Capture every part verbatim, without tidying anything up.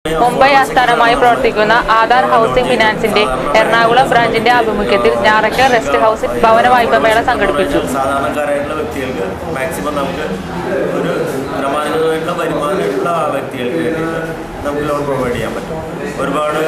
മുംബൈ ആസ്ഥാനമായി പ്രവർത്തിക്കുന്ന ആധാർ ഹൗസിംഗ് ഫിനാൻസിന്റെ എറണാകുളം ബ്രാഞ്ചിന്റെ ആഭിമുഖ്യത്തിൽ ഞായറാഴ്ച റെസ്റ്റ് ഹൗസിൽ ഭവന വായ്പാ മേള സംഘടിപ്പിച്ചു. സാധാരണക്കാരായിട്ടുള്ള വ്യക്തികൾക്ക് മാക്സിമം നമുക്ക് ഒരു പ്രമാണിതമായിട്ടുള്ള വരുമാനമുള്ള വ്യക്തികൾക്ക് വേണ്ടിയിട്ട് നമുക്ക് ലോൺ പ്രൊവൈഡ് ചെയ്യാൻ പറ്റും. ഒരുപാട്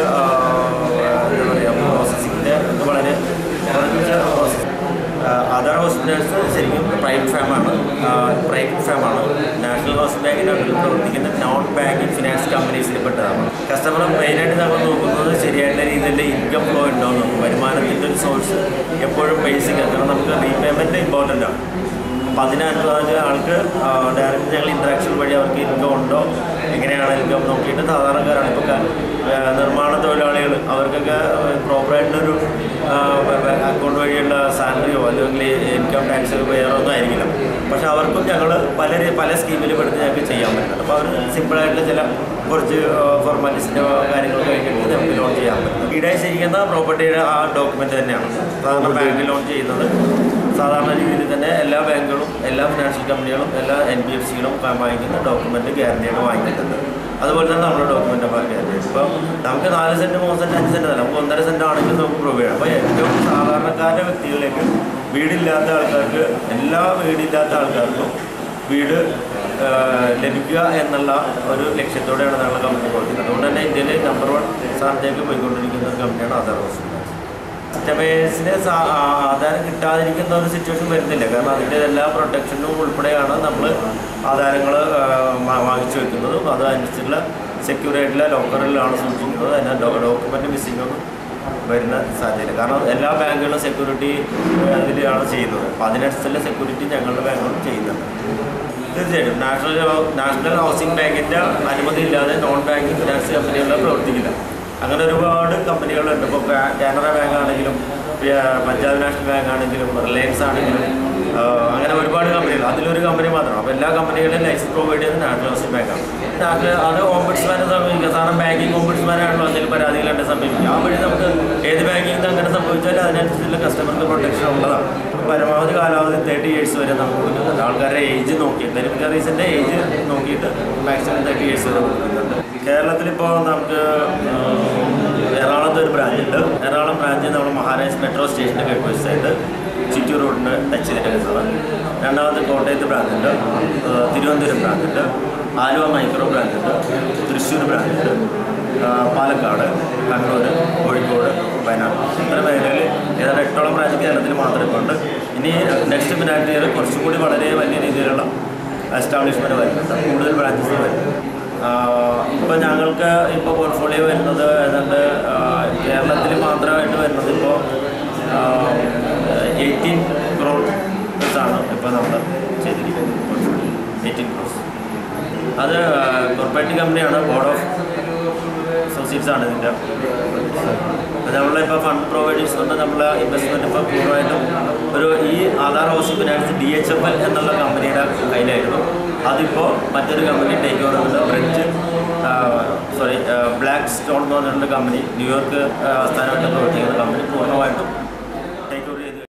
എന്താ പറയുക പ്രോസസ്സിങ്ങിൻ്റെ വളരെ കുറഞ്ഞ പ്രോസസ്. ആധാർ ഹോസ്പിറ്റൽസ് ശരിക്കും പ്രൈവറ്റ് ഫാമാണ് പ്രൈവറ്റ് ഫാമാണ് നാഷണൽ ഹൗസിംഗ് ബാങ്കിൻ്റെ അകത്ത് പ്രവർത്തിക്കുന്ന നോൺ ബാങ്കിങ് ഫിനാൻസ് കമ്പനീസിൽ പെട്ടതാണ്. കസ്റ്റമർ മെയിനായിട്ട് നമ്മൾ നോക്കുന്നത് ശരിയായിട്ടുള്ള രീതിയിൽ ഇൻകം ഫ്ലോ ഉണ്ടോ എന്ന് നോക്കും. വരുമാനത്തിൻ്റെ ഒരു സോഴ്സ് എപ്പോഴും ബേസിക് ആണ്. കാരണം നമുക്ക് റീപേയ്മെൻറ്റ് ഇമ്പോർട്ടൻ്റ് ആണ്. അപ്പോൾ അതിനനുസരിച്ച് ആൾക്ക് ഡയറക്റ്റ് ഞങ്ങൾ ഇൻട്രാക്ഷൻ വഴി അവർക്ക് ഇൻകം ഉണ്ടോ എങ്ങനെയാണ് ഇൻകം നോക്കിയിട്ട് സാധാരണക്കാരാണ് ഇപ്പോൾ നിർമ്മാണ തൊഴിലാളികൾ അവർക്കൊക്കെ പ്രോപ്പറായിട്ടൊരു അക്കൗണ്ട് വഴിയുള്ള സാലറിയോ അല്ലെങ്കിൽ ഇൻകം ടാക്സ് വേറെ ഒന്നും ആയിരിക്കില്ല. പക്ഷെ അവർക്കും ഞങ്ങൾ പല പല സ്കീമിൽ പെടുത്തി ഞങ്ങൾക്ക് ചെയ്യാൻ പറ്റുന്നുണ്ട്. അപ്പോൾ അവർ സിമ്പിളായിട്ടുള്ള ചില കുറച്ച് ഫോർമാലിറ്റീസിൻ്റെ കാര്യങ്ങൾ കഴിഞ്ഞിട്ട് നമുക്ക് ലോൺ ചെയ്യാൻ പറ്റും. ഈടായിച്ചിരിക്കുന്ന പ്രോപ്പർട്ടിയുടെ ആ ഡോക്യുമെൻ്റ് തന്നെയാണ് സാധാരണ ബാങ്കിൽ ലോൺ ചെയ്യുന്നത്. സാധാരണ രീതിയിൽ തന്നെ എല്ലാ ബാങ്കുകളും എല്ലാ ഫിനാൻഷ്യൽ കമ്പനികളും എല്ലാ എൻ ബി എഫ് സികളും വാങ്ങിക്കുന്ന ഡോക്യുമെൻറ്റ് ഗ്യാരണ്ടിയാണ് വാങ്ങിക്കുന്നത്. അതുപോലെ തന്നെ നമ്മുടെ ഡോക്യുമെൻ്റ് ഗ്യാരണ്ടി. ഇപ്പോൾ നമുക്ക് നാല് സെൻറ്റ് മൂന്ന് സെൻറ്റ് അഞ്ച് സെൻറ്റ് തന്നെ നമുക്ക് ഒന്നര സെൻറ്റ് ആണെങ്കിൽ നമുക്ക് പ്രൊവൈഡ് ചെയ്യാം. അപ്പോൾ ഏറ്റവും സാധാരണക്കാരുടെ വ്യക്തികളിലേക്ക് വീടില്ലാത്ത ആൾക്കാർക്ക് എല്ലാ വീടില്ലാത്ത ആൾക്കാർക്കും വീട് ലഭിക്കുക എന്നുള്ള ഒരു ലക്ഷ്യത്തോടെയാണ് ഞങ്ങളുടെ കമ്പനി പ്രവർത്തിക്കുന്നത്. അതുകൊണ്ട് തന്നെ ഇന്ത്യയിലെ നമ്പർ വൺ സ്ഥാനത്തേക്ക് പോയിക്കൊണ്ടിരിക്കുന്ന ഒരു കമ്പനിയാണ് ആധാർ ഹൗസിംഗ്. കസ്റ്റമേഴ്സിന് ആധാരം കിട്ടാതിരിക്കുന്ന ഒരു സിറ്റുവേഷൻ വരുന്നില്ല. കാരണം അതിൻ്റെ എല്ലാ പ്രൊട്ടക്ഷനും ഉൾപ്പെടെയാണ് നമ്മൾ ആധാരങ്ങൾ വാങ്ങിച്ചു വെക്കുന്നതും അതനുസരിച്ചുള്ള സെക്യൂർ ആയിട്ടുള്ള ലോക്കറിലാണ് സൂക്ഷിക്കുന്നത്. അതിന് ഡോക്യുമെൻ്റ് മിസ്സിംഗ് ഒന്നും വരുന്ന സാധ്യതയില്ല. കാരണം എല്ലാ ബാങ്കുകളും സെക്യൂരിറ്റി ഇതിലാണ് ചെയ്യുന്നത്. അപ്പോൾ അതിനനുസരിച്ചുള്ള സെക്യൂരിറ്റി ഞങ്ങളുടെ ബാങ്കുകളും ചെയ്യുന്നുണ്ട്. തീർച്ചയായിട്ടും നാഷണൽ നാഷണൽ ഹൗസിംഗ് ബാങ്കിൻ്റെ അനുമതി ഇല്ലാതെ നോൺ ബാങ്കിങ് ഫിനാൻസ് കമ്പനികൾ പ്രവർത്തിക്കില്ല. അങ്ങനെ ഒരുപാട് കമ്പനികളുണ്ട്. ഇപ്പോൾ കാനറ ബാങ്ക് ആണെങ്കിലും പഞ്ചാബ് നാഷണൽ ബാങ്ക് ആണെങ്കിലും റിലയൻസ് ആണെങ്കിലും അങ്ങനെ ഒരുപാട് കമ്പനികൾ. അതിലൊരു കമ്പനി മാത്രമാണ്. അപ്പോൾ എല്ലാ കമ്പനികളുടെയും ലൈസൻസ് പ്രൊവൈഡ് ചെയ്യുന്നത് നാഷണൽ ഹൗസിംഗ് ബാങ്കാണ്. നാഷണൽ അത് ഓംബുഡ്സ്മാനെ സമീപിക്കുക. സാധാരണ ബാങ്കിങ് ഓംബുഡ്സ്മാനാണല്ലോ എന്തെങ്കിലും പരാതികളുണ്ട് സമീപിക്കുക. ആ വഴി നമുക്ക് ഏത് ബാങ്കിങ് അങ്ങനെ സംഭവിച്ചാലും അതിനനുസരിച്ചുള്ള കസ്റ്റമർക്ക് പ്രൊട്ടക്ഷൻ ഉള്ളതാണ്. പരമാവധി കാലാവധി തേർട്ടി ഇയേഴ്സ് വരെ നമുക്ക് കൊടുക്കുന്നുണ്ട്. ആൾക്കാരുടെ ഏജ് നോക്കി ബെനിഫിഷ്യറീസിൻ്റെ ഏജ് നോക്കിയിട്ട് മാക്സിമം തേർട്ടി ഇയേഴ്സ് വരെ കൊടുക്കുന്നുണ്ട്. കേരളത്തിലിപ്പോൾ നമുക്ക് എറണാകുളത്ത് ഒരു ബ്രാഞ്ചുണ്ട്. എറണാകുളം ബ്രാഞ്ച് നമ്മൾ മഹാരാജ് മെട്രോ സ്റ്റേഷൻ്റെ കിഴക്കുവശത്തായിട്ട് ചിറ്റൂർ റോഡിന് ടച്ച് ചെയ്തിട്ട് കിട്ടുന്നത്. രണ്ടാമത്തെ കോട്ടയത്ത് ബ്രാഞ്ചുണ്ട്, തിരുവനന്തപുരം ബ്രാഞ്ചുണ്ട്, ആലുവ മൈക്രോ ബ്രാഞ്ചുണ്ട്, തൃശ്ശൂർ ബ്രാഞ്ചുണ്ട്, പാലക്കാട്, കണ്ണൂർ, കോഴിക്കോട്, വയനാട് ഇത്ര മേഖലയിൽ ഏതാണ്ട് എട്ടോളം ബ്രാഞ്ച് കേരളത്തിൽ മാത്രമേ ഉണ്ട്. ഇനി നെക്സ്റ്റ് ഫിനാൻഷ്യൽ ഇയർ കുറച്ചും കൂടി വളരെ വലിയ രീതിയിലുള്ള എസ്റ്റാബ്ലിഷ്മെൻറ്റ് വരുന്നുണ്ട്. കൂടുതൽ ബ്രാഞ്ചസ് വരും. ഇപ്പോൾ ഞങ്ങൾക്ക് ഇപ്പോൾ പോർട്ട്ഫോളിയോ വരുന്നത് ഏതാണ്ട് കേരളത്തിൽ മാത്രമായിട്ട് വരുന്നത് ഇപ്പോൾ എയ്റ്റീൻ ക്രോർസാണ് ഇപ്പോൾ നമ്മൾ ചെയ്തിരിക്കുന്നത്. Portfolio eighteen crores. അത് കോർപ്പറേറ്റ് കമ്പനിയാണ്. ബോർഡ് ഓഫ് അസോസിയേറ്റ്സ് ആണ് ഇതിൻ്റെ. നമ്മളിപ്പോൾ ഫണ്ട് പ്രൊവൈഡേഴ്സ് കൊണ്ട് നമ്മൾ ഇൻവെസ്റ്റ്മെൻറ്റ് ഇപ്പോൾ പൂർണ്ണമായിട്ടും ഒരു ഈ Aadhaar housing finance D H F L എന്നുള്ള കമ്പനിയുടെ കയ്യിലായിരുന്നു. അതിപ്പോൾ മറ്റൊരു കമ്പനി ടേക്ക് ഓവർ ചെയ്തിട്ട് ബ്രിഡ്ജ് സോറി ബ്ലാക്ക് സ്റ്റോൺ എന്ന് പറഞ്ഞിട്ടുള്ള കമ്പനി ന്യൂയോർക്ക് ആസ്ഥാനമായിട്ട് പ്രവർത്തിക്കുന്ന കമ്പനി പൂർണ്ണമായിട്ടും